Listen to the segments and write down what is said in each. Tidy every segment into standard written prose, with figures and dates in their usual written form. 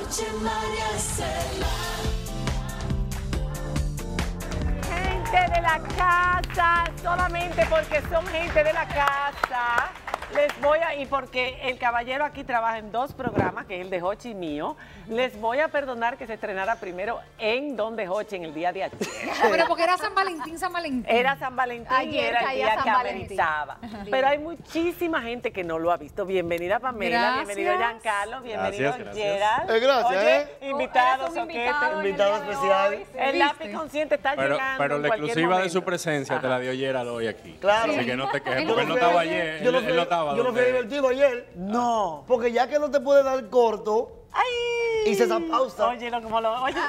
Hochi María Cela. Gente de la casa, solamente porque son gente de la casa, les voy a, y porque el caballero aquí trabaja en 2 programas, que es el de Hochi y mío, les voy a perdonar que se estrenara primero en Donde Hochi en el día de ayer. Pero porque era San Valentín, San Valentín. Era San Valentín y Ayer era el caía día San que Valentín. ameritaba. Pero hay muchísima gente que no lo ha visto. Bienvenida Pamela, Gracias. bienvenido Giancarlo, bienvenido Gracias. Gerald. Gracias, Oye, invitado, Eres un soquete. invitado en el Invitado día de especial. hoy, sí. El lápiz consciente está Pero llegando en la cualquier exclusiva de su momento. presencia te la dio Gerald hoy aquí. Claro. Así que no te quejes, Yo porque él no estaba ayer. Yo no Él no estaba. fui donde- divertido ayer. No. Porque ya que no te puede dar corto, Ay. hice esa pausa Oye, no, como lo. Oye,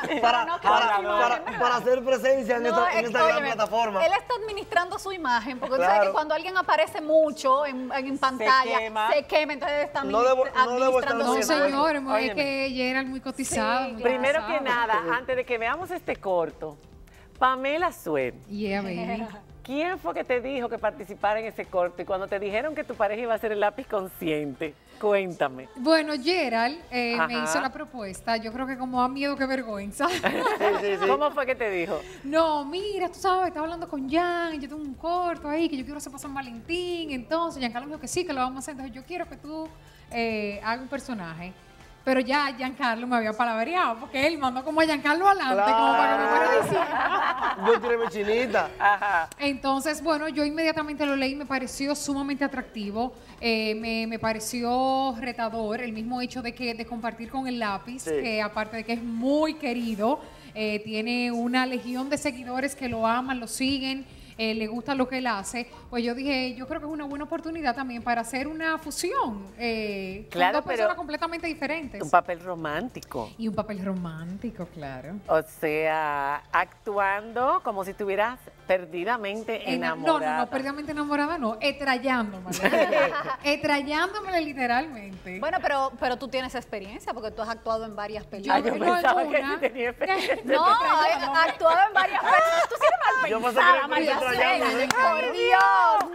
para hacer presencia en esta gran óyeme, plataforma. Él está administrando su imagen, porque tú Claro. sabes que cuando alguien aparece mucho en pantalla, se quema, entonces él está No debo estar administrando No, su haciendo imagen. señor, es Óyeme. que Gerald muy cotizado. Sí, muy Primero que cotizado. nada, antes de que veamos este corto, Pamela Suet, Yeah, baby. ¿quién fue que te dijo que participara en ese corto? Y cuando te dijeron que tu pareja iba a ser el lápiz consciente, cuéntame. Bueno, Gerald Ajá. me hizo la propuesta. Yo creo que como da miedo que vergüenza. Sí. ¿Cómo fue que te dijo? No, mira, tú sabes, estaba hablando con Jan, yo tengo un corto ahí que yo quiero hacer para San Valentín. Entonces, Giancarlo me dijo que sí, que lo vamos a hacer. Entonces, yo quiero que tú hagas un personaje. Pero ya Giancarlo me había palabreado, porque él mandó como a Giancarlo adelante, como para que me fuera diciendo. Yo tiré mi chinita. Ajá. Entonces, bueno, yo inmediatamente lo leí, me pareció sumamente atractivo, me pareció retador el mismo hecho de compartir con el lápiz, Sí. que aparte de que es muy querido, tiene una legión de seguidores que lo aman, lo siguen, le gusta lo que él hace. Pues yo dije, yo creo que es una buena oportunidad también para hacer una fusión con Claro, dos personas pero completamente diferentes. Un papel romántico. Y un papel romántico, claro. O sea, actuando como si estuvieras perdidamente enamorada. No, perdidamente enamorada no, etrayándomela. Etrayándomela literalmente. Bueno, pero tú tienes experiencia, porque tú has actuado en varias películas. Ay, yo no, pensaba que alguna. sí tenía experiencia. No, has actuado en varias películas. Tú sí eres mal Yo pensé pensada, que María me Cela. extrañaba, Por Dios,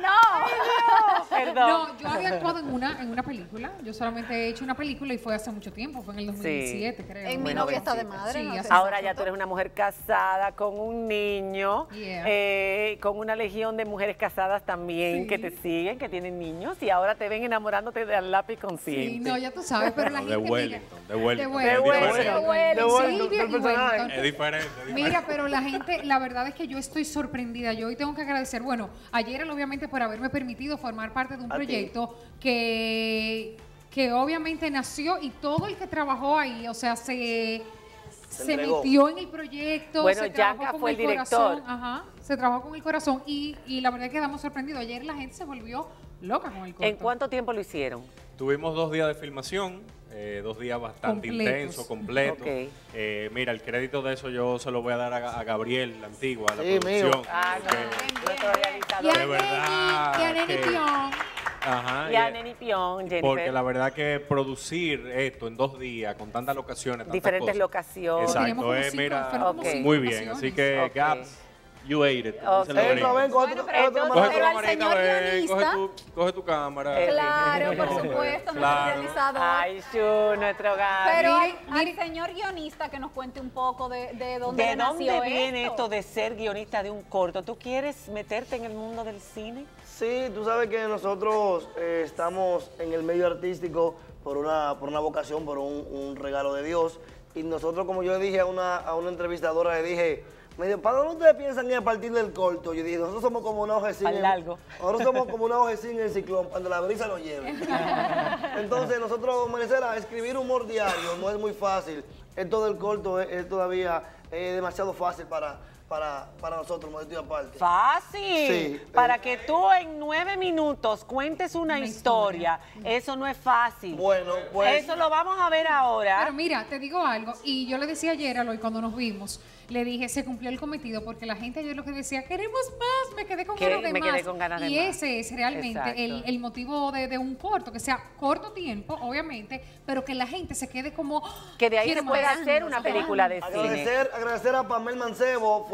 no. Perdón. No, yo había actuado en una película. Yo solamente he hecho una película y fue hace mucho tiempo, fue en el 2017, creo. En Mi Bueno, novia está de bendita. madre. Sí, no sé. así Ahora ya tú eres una mujer casada con un niño, Yeah. con una legión de mujeres casadas también Sí. que te siguen, que tienen niños y ahora te ven enamorándote del lápiz consciente. Sí, no, ya tú sabes, pero la No, gente de Wellington, de Wellington. De es Wellington. diferente. De Wellington, Silvia del y personaje. Wellington. Es diferente. Mira, pero la gente, la verdad es que yo estoy sorprendida. Yo hoy tengo que agradecer, bueno, ayer obviamente por haberme permitido formar parte de un A ti. proyecto que obviamente nació y todo el que trabajó ahí, o sea, se entregó. metió en el proyecto. Bueno, se trabajó Yanka con fue el corazón, director. Ajá, se trabajó con el corazón y la verdad es que quedamos sorprendidos. Ayer la gente se volvió loca con el corto. ¿En cuánto tiempo lo hicieron? Tuvimos 2 días de filmación, 2 días bastante Completos. intensos, completos. Ok. Mira, el crédito de eso yo se lo voy a dar a Gabriel, la antigua, la Sí, producción. mío. Ah, no, porque- nuestro Y realizador. a De verdad Neni, y a Neni que- Pion. Ajá, Y a Neni Pion, Jennifer. porque la verdad que producir esto en 2 días, con tantas locaciones, tantas Diferentes cosas. locaciones. Teníamos Exacto, como es, cinco, mira, fueron como Ok. cinco muy bien. ocasiones. Así que, Ok. Gaps, you ate it. Ok. dicen los Entra, ven, gringos. coge tu Bueno, cámara. Coge tu pero al camarita, señor ven, guionista- coge tu cámara. Claro, por supuesto, nuestro Claro. realizador. Ay, Shu, nuestro Gaby. Pero Mire, al señor guionista que nos cuente un poco de dónde ¿De nació dónde viene esto de ser guionista de un corto? ¿Tú quieres meterte en el mundo del cine? Sí, tú sabes que nosotros estamos en el medio artístico por una vocación, por un regalo de Dios. Y nosotros, como yo le dije a una entrevistadora, le dije, me dijo, ¿para dónde ustedes piensan ir a partir del corto? Yo dije, nosotros somos como una hojecina. Al largo. Nosotros somos como una hojecina en el ciclón, cuando la brisa nos lleve. Entonces, nosotros, Maricela, escribir humor diario no es muy fácil. Esto del corto es todavía demasiado fácil para nosotros, modestia aparte. Fácil. Sí. Para que tú en 9 minutos cuentes una historia, eso no es fácil. Bueno, pues... Eso lo vamos a ver ahora. Pero mira, te digo algo, y yo le decía ayer a Eloy cuando nos vimos, le dije, se cumplió el cometido, porque la gente ayer lo que decía, queremos más, me quedé con ganas de Me más. quedé con ganas de y más. ese es realmente Exacto. el motivo de un corto, que sea corto tiempo, obviamente, pero que la gente se quede como... Que de ahí "Quiero se pueda más". hacer una película de cine. Agradecer a Pamel Mancebo,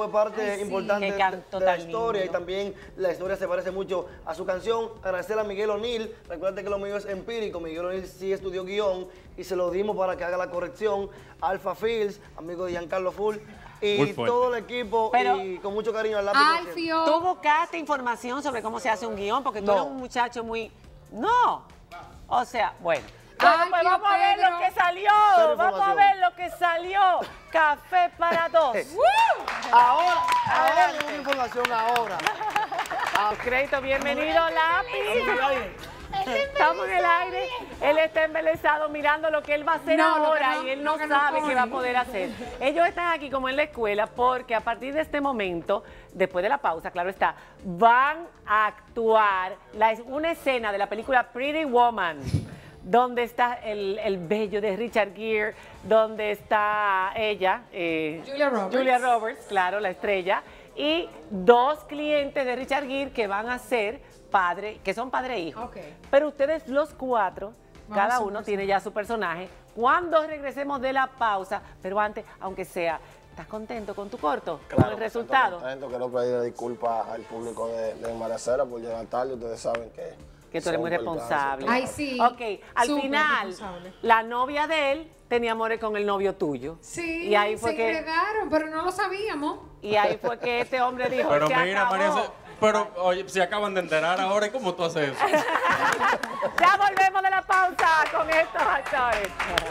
fue parte importante Qué de canto la tan historia, lindo. y también la historia se parece mucho a su canción. Agradecer a Miguel O'Neill, recuerda que lo mío es empírico, Miguel O'Neill sí estudió guión y se lo dimos para que haga la corrección. Alpha Fields, amigo de Giancarlo Full, y todo el equipo, Pero- y con mucho cariño al lápiz. Alfio. ¿Tú buscaste información sobre cómo se hace un guión? Porque tú No. eres un muchacho muy... No. O sea, bueno. Ay, Pues vamos a ver Pedro. lo que salió. Cero Vamos a información. ver lo que salió. Café para dos. Ahora Adelante. llegó mi información, ahora. Crédito, bienvenido, lápiz. Estamos en el aire. Él está embelesado mirando lo que él va a hacer No, lo que ahora no- y él lo no que no sabe qué pone. va a poder hacer. Ellos están aquí como en la escuela porque a partir de este momento, después de la pausa, claro está, van a actuar una escena de la película Pretty Woman, donde está el bello de Richard Gere, donde está ella, Julia Roberts. claro, la estrella, y dos clientes de Richard Gere que van a ser que son padre e hijo. Ok. Pero ustedes los cuatro, Vamos cada a su uno tiene ya su personaje. Cuando regresemos de la pausa, pero antes, aunque sea, ¿estás contento con tu corto? ¿Con el resultado? Quiero pedir disculpas al público de Maracera por llegar tarde. Ustedes saben Que tú eres muy responsable. Ay, sí. Ok, al Súper final, responsable. la novia de él tenía amores con el novio tuyo. Sí, Y ahí se fue que, enredaron, pero no lo sabíamos. y ahí fue que este hombre dijo, Pero "Se mira, acabó". María, pero oye, se acaban de enterar ahora, ¿y cómo tú haces eso? Ya volvemos de la pausa con estos actores.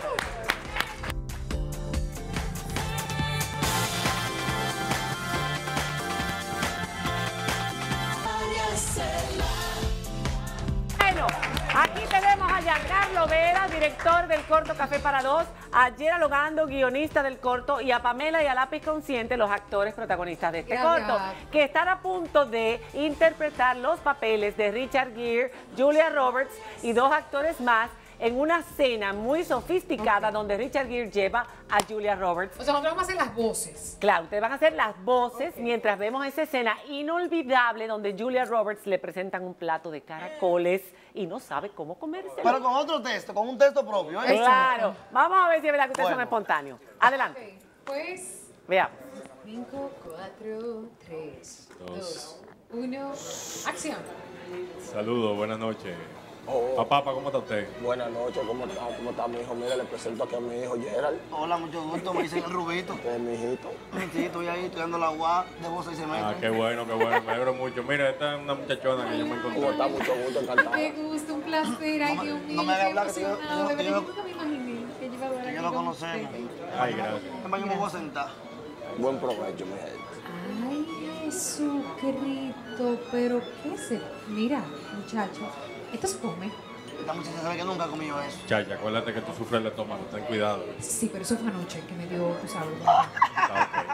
Bueno, aquí tenemos a Giancarlo Vera, director del corto Café para Dos, a Gerald Ogando, guionista del corto, y a Pamela y a Lápiz Consciente, los actores protagonistas de este Gracias. corto, que están a punto de interpretar los papeles de Richard Gere, Julia Roberts y dos actores más en una cena muy sofisticada donde Richard Gere lleva a Julia Roberts. O sea, nosotros vamos a hacer las voces. Claro, ustedes van a hacer las voces mientras vemos esa escena inolvidable donde Julia Roberts le presentan un plato de caracoles y no sabe cómo comérselo. Pero con otro texto, con un texto propio. ¿eh? Claro, vamos a ver si es verdad que ustedes son Bueno. espontáneos. Adelante, Ok, pues, veamos. 5, 4, 3, 2, 1, acción. Saludos, buenas noches. Oh. Papá, ¿cómo está usted? Buenas noches, ¿cómo está mi hijo? Mira, le presento aquí a mi hijo Gerald, Hola, mucho gusto, me dicen el Rubito. que es mi hijito. Sí, estoy ahí estudiando la UA, debo 6 semestres. Ah, qué bueno, me alegro mucho. Mira, esta es una muchachona que yo me ¿Cómo encontré. está? Mucho gusto, encantado. Qué gusto, un placer. Ay, No me- Dios mío, no me hagas qué hablar, que yo- emocionado. De que yo- verdad, yo nunca me imaginé que yo iba a hablar Que aquí yo lo con conocemos. usted. Ay, gracias. Yo me voy a sentar. Buen provecho, mi gente. Ay, Jesucristo, pero ¿qué es esto? Mira, muchacho, esto se come. Esta muchacha sabe que nunca ha comido eso. Chacha, acuérdate que tú sufres el estómago, ten cuidado. Sí, pero eso fue anoche que me dio, tú sabes. Está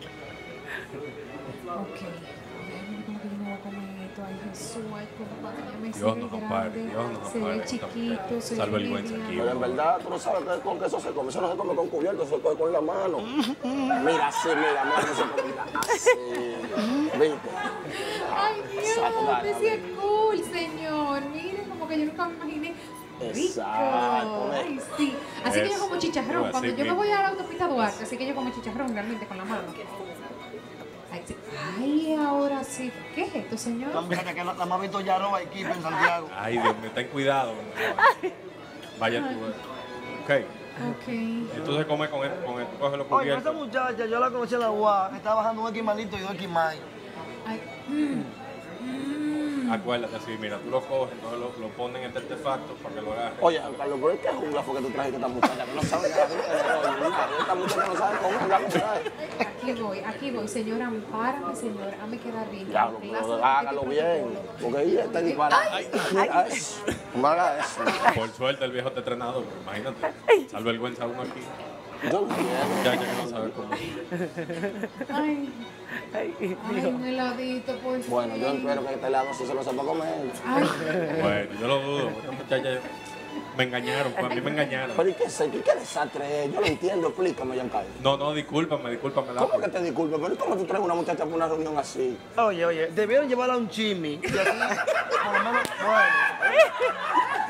Ok. Ay, como que yo no voy a comer esto. Ay, Jesús, ay, compa, ya me Dios se ve nos grande, ampare, Dios nos se ve ampare. chiquito, se ve Salve el buen mediano. saquillo. Pero en verdad, tú no sabes que con queso se come. Eso no se come con cubierto, se come con la mano. Mira así, mira cómo se come. Mira así. ¿Viste? Ay, Dios, Exacto, dale, usted sí es cool, señor. Miren, como que yo nunca me imaginé. Rico. Exacto, Ay, sí. Así que yo Eso. como chicharrón. Así Cuando yo me mismo. voy a la autopista Duarte, así que yo como chicharrón realmente con la mano. Ay, sí. Ay, ahora sí. ¿Qué es esto, La señor? muchacha que la más visto Yaroba y Kipe en Santiago. Ay, Dios mío, ten cuidado. Vaya tú. Ok. Ok. Entonces come con esto, coge los Oye, esa cubiertos. muchacha, yo la conocí en la UA, estaba bajando un esquimalito y dos esquimales. Ay, Acuérdate, así, mira, tú lo coges, entonces lo ponen en este artefacto para que lo agarres. Oye, Carlos, ¿pero qué jungla fue que tú trajiste esta muchacha? Que no sabe nada. Esta muchacha no sabe cómo jungla que trae. aquí voy, señor, ampárame, señor, hazme quedar bien. Diablo, Clase pero de hágalo paquete bien. protocolo. Porque ella está disparada. Mira eso. No haga eso. Por suerte el viejo está entrenado, pero imagínate. Sal vergüenza uno aquí. Yo no quiero. Ya que no sabe cómo. Ay, Ay, ay, un heladito, por favor. Bueno, yo espero que este helado sí se lo sepa comer. Ay, Bueno, yo lo dudo. Esta muchacha me engañaron, a mí me engañaron. Pero ¿y qué es esto? ¿Qué desastre es? Yo lo entiendo, explícame, Giancarlo. No, discúlpame, la. ¿Cómo que te disculpe? ¿Pero cómo tú traes una muchacha para una reunión así? Oye, debieron llevarla a un chimi. Y así, por lo menos, bueno.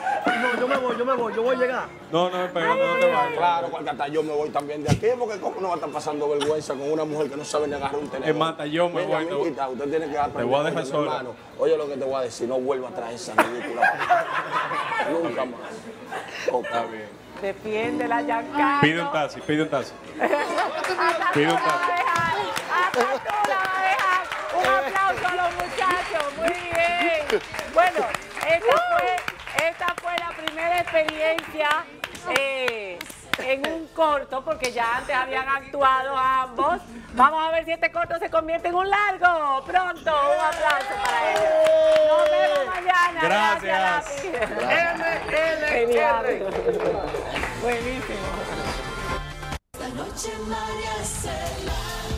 yo voy a llegar. No, espérate, no te vayas. Claro, porque hasta yo me voy también de aquí, porque cómo no va a estar pasando vergüenza con una mujer que no sabe ni agarrar un teléfono. Es más, hasta yo me Mira, voy. amiguita, usted tiene que aprender. Te voy a dejar mi sola. hermano. Oye lo que te voy a decir, no vuelva a traer esa ridícula. Nunca más. Está bien. Defiende la Giancarlo. Pide un taxi, pide un taxi. Hasta Pide un tú la vas taxi. a dejar. Hasta tú la vas a dejar. Un aplauso a los muchachos. Muy bien. Bueno, esta fue la primera experiencia en un corto, porque ya antes habían actuado ambos. Vamos a ver si este corto se convierte en un largo. Pronto, un aplauso para ellos. Nos vemos mañana. Gracias. Genial. Buenísimo. Esta noche María Cela.